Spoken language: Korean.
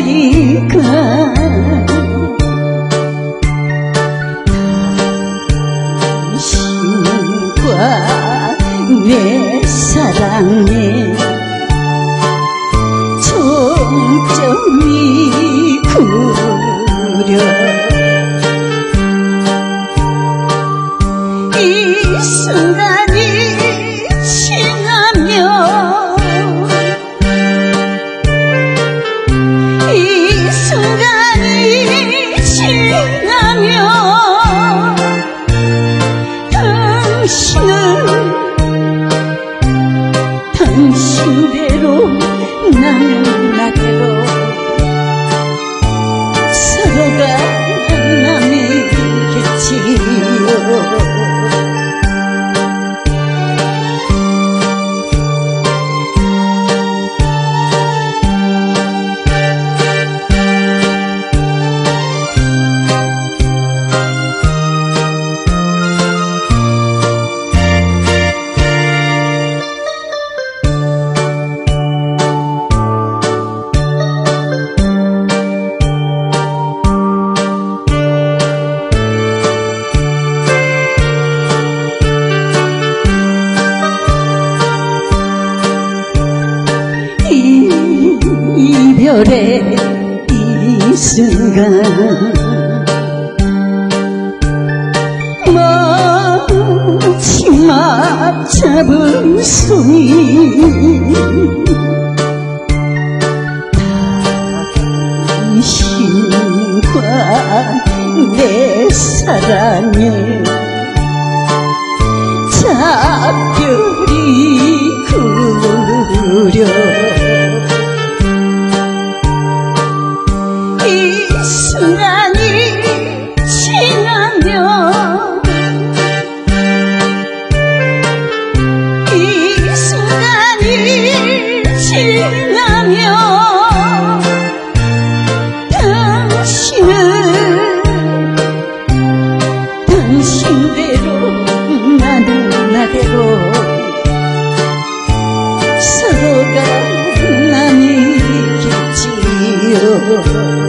사이가 당신과 내 사랑에 종점이 구려 이 순간이 지나면 이 순간이 지나면 당신은 당신대로 나는 나대로 서로가 남이겠지요. 이별의 이 순간 마지막 잡은 손이 당신과 내 사랑에 작별이 구려 이 순간이 지나면 이 순간이 지나면 당신은 당신대로 나는 나대로 서로가 남이겠지요.